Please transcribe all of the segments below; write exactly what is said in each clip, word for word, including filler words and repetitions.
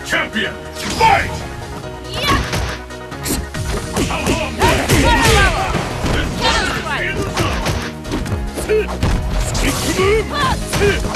champion! Fight! Yeah! How long will it be? This fighter is in the zone! Stick move!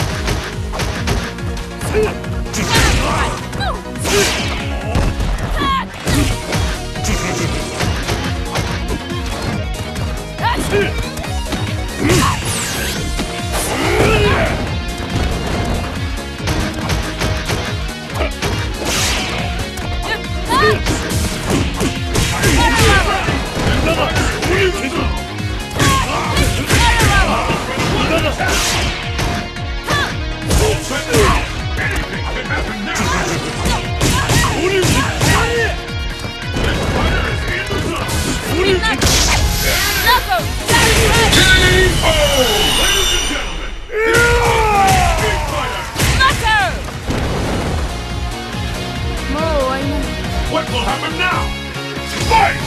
What will happen now? Fight!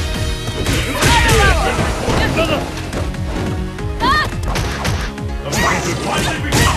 The fight has finally begun!